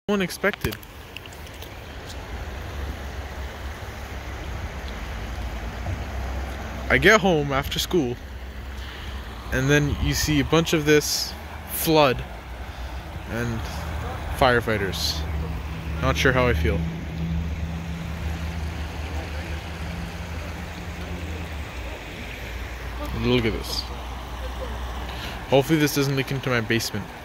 Unexpected. I get home after school and then you see a bunch of this flood and firefighters. Not sure how I feel. Look at this. Hopefully this doesn't leak into my basement.